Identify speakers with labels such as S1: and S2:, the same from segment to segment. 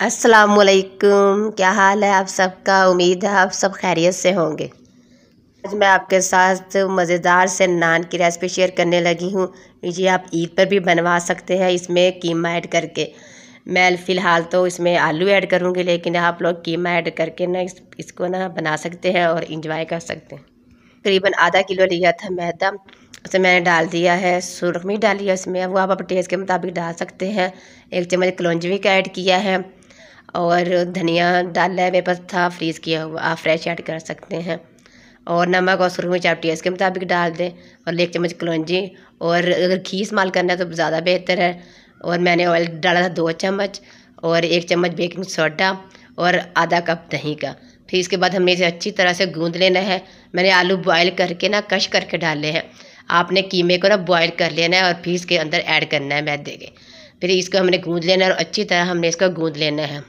S1: अस्सलामुअलैकुम, क्या हाल है आप सबका। उम्मीद है आप सब खैरियत से होंगे। आज मैं आपके साथ मज़ेदार से नान की रेसिपी शेयर करने लगी हूँ। ये आप ईद पर भी बनवा सकते हैं इसमें कीमा ऐड करके। मैं फ़िलहाल तो इसमें आलू ऐड करूँगी, लेकिन आप लोग कीमा ऐड करके ना इसको ना बना सकते हैं और इंजॉय कर सकते हैं। करीबन आधा किलो लिया था मैदा, उसमें मैंने डाल दिया है सुरखी डाली है उसमें, वो आप अपने टेस्ट के मुताबिक डाल सकते हैं। 1 चम्मच कलौंजी का ऐड किया है और धनिया डाला है बेपत्ता फ्रीज़ किया हुआ, आप फ्रेश ऐड कर सकते हैं। और नमक और सुरखी मिर्च आप टेस्ट के मुताबिक डाल दें। और 1 चम्मच कलौंजी, और अगर घी इस्तेमाल करना है तो ज़्यादा बेहतर है। और मैंने ऑयल डाला था 2 चम्मच, और 1 चम्मच बेकिंग सोडा, और आधा कप दही का। फिर इसके बाद हमने इसे अच्छी तरह से गूँध लेना है। मैंने आलू बॉयल करके ना कश करके डाले हैं। आपने कीमे को ना बॉयल कर लेना है और फिर इसके अंदर ऐड करना है मैदे के। फिर इसको हमने गूँध लेना है और अच्छी तरह हमने इसको गूँध लेना है।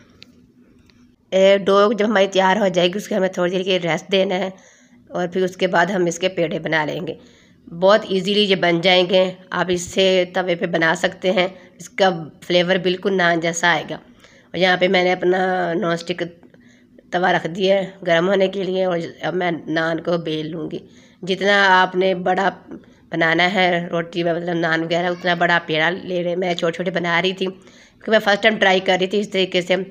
S1: डो जब हमारी तैयार हो जाएगी उसके हमें थोड़ी देर के रेस्ट देना है, और फिर उसके बाद हम इसके पेड़े बना लेंगे। बहुत इजीली ये बन जाएंगे। आप इससे तवे पे बना सकते हैं, इसका फ्लेवर बिल्कुल नान जैसा आएगा। और यहाँ पे मैंने अपना नॉन स्टिक तवा रख दिया है गर्म होने के लिए, और अब मैं नान को बेल लूँगी। जितना आपने बड़ा बनाना है रोटी में, मतलब नान वगैरह, उतना बड़ा पेड़ा ले रहे। मैं छोटे छोटे बना रही थी क्योंकि मैं फ़र्स्ट टाइम ट्राई कर रही थी इस तरीके से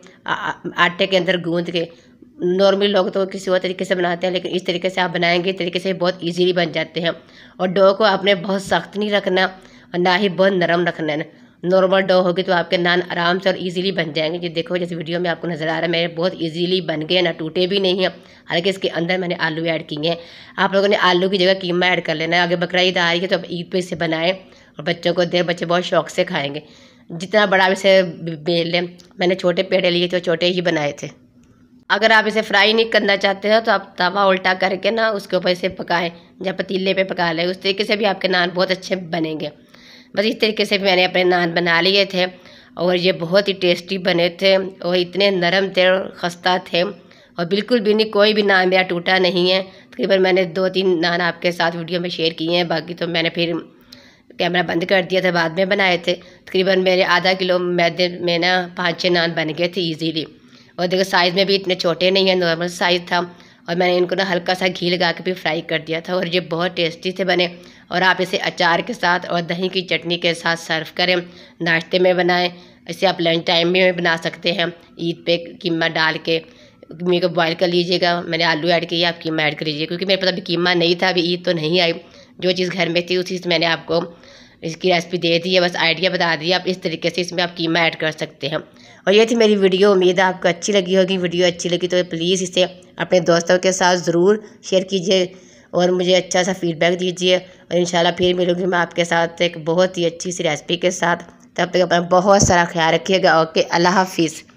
S1: आटे के अंदर गूँध के। नॉर्मली लोग तो किसी और तरीके से बनाते हैं, लेकिन इस तरीके से आप बनाएंगे, इस तरीके से बहुत इजीली बन जाते हैं। और डो को आपने बहुत सख्त नहीं रखना और ना ही बहुत नरम रखना है। नॉर्मल डो होगी तो आपके नान आराम से और इजीली बन जाएंगे। ये देखो जैसे वीडियो में आपको नज़र आ रहा है, मेरे बहुत इजीली बन गए, ना टूटे भी नहीं हैं। हालांकि इसके अंदर मैंने आलू ऐड किए हैं। आप लोगों ने आलू की जगह कीमा ऐड कर लेना है। आगे बकरा ईद आ रही है तो अब ईद पे इसे बनाएं और बच्चों को दें, बच्चे बहुत शौक से खाएँगे। जितना बड़ा इसे बेल लें, मैंने छोटे पेड़े लिए तो छोटे ही बनाए थे। अगर आप इसे फ्राई नहीं करना चाहते हो तो आप तवा उल्टा करके ना उसके ऊपर इसे पकाएं, या पतीले पे पका लें। उस तरीके से भी आपके नान बहुत अच्छे बनेंगे। बस इस तरीके से मैंने अपने नान बना लिए थे और ये बहुत ही टेस्टी बने थे और इतने नरम थे और खस्ता थे, और बिल्कुल भी नहीं, कोई भी नान मेरा टूटा नहीं है। तकरीबन मैंने 2-3 नान आपके साथ वीडियो में शेयर किए हैं, बाकी तो मैंने फिर कैमरा बंद कर दिया था, बाद में बनाए थे। तकरीबन मेरे आधा किलो मैदे में ना 5-6 नान बन गए थे ईजीली। और देखो साइज़ में भी इतने छोटे नहीं है, नॉर्मल साइज़ था। और मैंने इनको ना हल्का सा घी लगा के भी फ्राई कर दिया था, और ये बहुत टेस्टी से बने। और आप इसे अचार के साथ और दही की चटनी के साथ सर्व करें, नाश्ते में बनाएं। इसे आप लंच टाइम में बना सकते हैं। ईद पे कीमा डाल के कीमे को बॉयल कर लीजिएगा। मैंने आलू ऐड किया, आप कीमा ऐड कर लीजिए, क्योंकि मेरे पास अभी कीमा नहीं था, अभी ईद तो नहीं आई। जो चीज़ घर में थी उसी से मैंने आपको इसकी रेसिपी दे दी है, बस आइडिया बता दिया। आप इस तरीके से इसमें आप कीमा ऐड कर सकते हैं। और ये थी मेरी वीडियो, उम्मीद है आपको अच्छी लगी होगी। वीडियो अच्छी लगी तो प्लीज़ इसे अपने दोस्तों के साथ ज़रूर शेयर कीजिए और मुझे अच्छा सा फीडबैक दीजिए। और इंशाल्लाह फिर मिलूंगी मैं आपके साथ एक बहुत ही अच्छी सी रेसिपी के साथ। तब तक अपना बहुत सारा ख्याल रखिएगा। ओके, अल्लाह हाफिज़।